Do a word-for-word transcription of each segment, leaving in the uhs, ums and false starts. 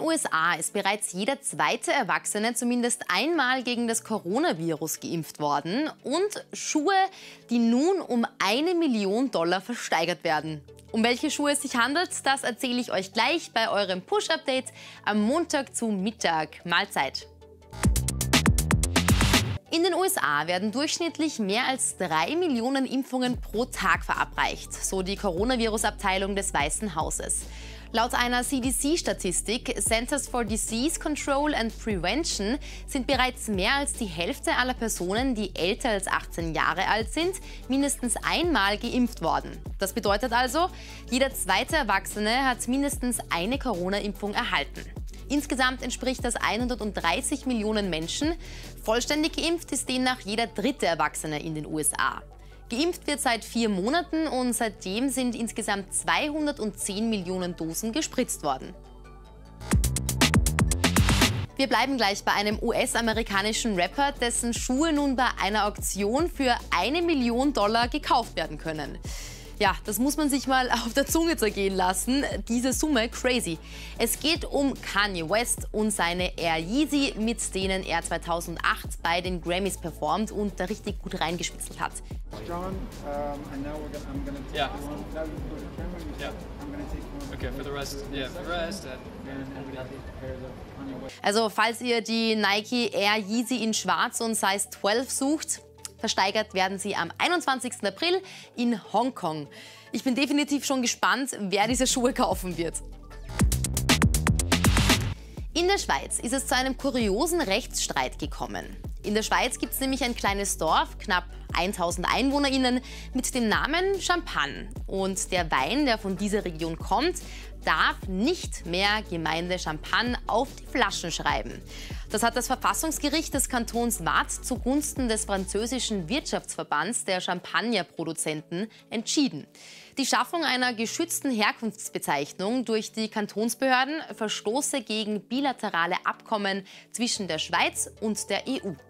U S A ist bereits jeder zweite Erwachsene zumindest einmal gegen das Coronavirus geimpft worden und Schuhe, die nun um eine Million Dollar versteigert werden. Um welche Schuhe es sich handelt, das erzähle ich euch gleich bei eurem Push-Update am Montag zu Mittag. Mahlzeit! In den U S A werden durchschnittlich mehr als drei Millionen Impfungen pro Tag verabreicht, so die Coronavirus-Abteilung des Weißen Hauses. Laut einer C D C-Statistik, Centers for Disease Control and Prevention, sind bereits mehr als die Hälfte aller Personen, die älter als achtzehn Jahre alt sind, mindestens einmal geimpft worden. Das bedeutet also, jeder zweite Erwachsene hat mindestens eine Corona-Impfung erhalten. Insgesamt entspricht das hundertdreißig Millionen Menschen. Vollständig geimpft ist demnach jeder dritte Erwachsene in den U S A. Geimpft wird seit vier Monaten und seitdem sind insgesamt zweihundertzehn Millionen Dosen gespritzt worden. Wir bleiben gleich bei einem U S-amerikanischen Rapper, dessen Schuhe nun bei einer Auktion für eine Million Dollar gekauft werden können. Ja, das muss man sich mal auf der Zunge zergehen lassen, diese Summe crazy. Es geht um Kanye West und seine Air Yeezy, mit denen er zweitausendacht bei den Grammys performt und da richtig gut reingespitzelt hat. Also falls ihr die Nike Air Yeezy in Schwarz und Size zwölf sucht, versteigert werden sie am einundzwanzigsten April in Hongkong. Ich bin definitiv schon gespannt, wer diese Schuhe kaufen wird. In der Schweiz ist es zu einem kuriosen Rechtsstreit gekommen. In der Schweiz gibt es nämlich ein kleines Dorf, knapp tausend EinwohnerInnen, mit dem Namen Champagne. Und der Wein, der von dieser Region kommt, darf nicht mehr Gemeinde Champagne auf die Flaschen schreiben. Das hat das Verfassungsgericht des Kantons Waadt zugunsten des französischen Wirtschaftsverbands der Champagnerproduzenten entschieden. Die Schaffung einer geschützten Herkunftsbezeichnung durch die Kantonsbehörden verstoße gegen bilaterale Abkommen zwischen der Schweiz und der E U.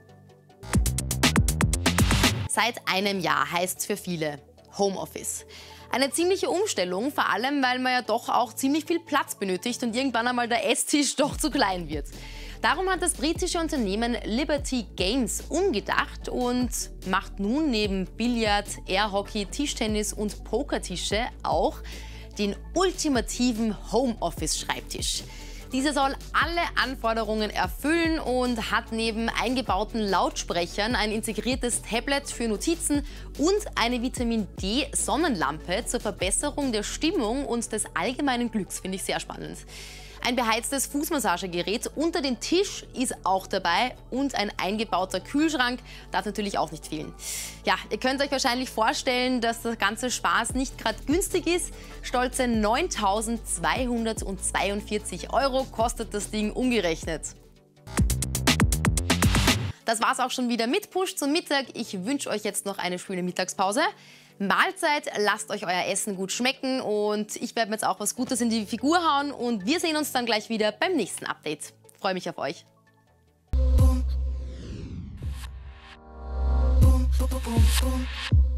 Seit einem Jahr heißt es für viele Homeoffice. Eine ziemliche Umstellung, vor allem weil man ja doch auch ziemlich viel Platz benötigt und irgendwann einmal der Esstisch doch zu klein wird. Darum hat das britische Unternehmen Liberty Games umgedacht und macht nun neben Billard, Airhockey, Tischtennis und Pokertische auch den ultimativen Homeoffice-Schreibtisch. Dieser soll alle Anforderungen erfüllen und hat neben eingebauten Lautsprechern ein integriertes Tablet für Notizen und eine Vitamin-D-Sonnenlampe zur Verbesserung der Stimmung und des allgemeinen Glücks. Finde ich sehr spannend. Ein beheiztes Fußmassagegerät unter dem Tisch ist auch dabei und ein eingebauter Kühlschrank darf natürlich auch nicht fehlen. Ja, ihr könnt euch wahrscheinlich vorstellen, dass das ganze Spaß nicht gerade günstig ist. Stolze neuntausendzweihundertzweiundvierzig Euro kostet das Ding umgerechnet. Das war's auch schon wieder mit Push zum Mittag. Ich wünsche euch jetzt noch eine schöne Mittagspause. Mahlzeit, lasst euch euer Essen gut schmecken und ich werde mir jetzt auch was Gutes in die Figur hauen und wir sehen uns dann gleich wieder beim nächsten Update. Freue mich auf euch. Boom, boom, boom, boom.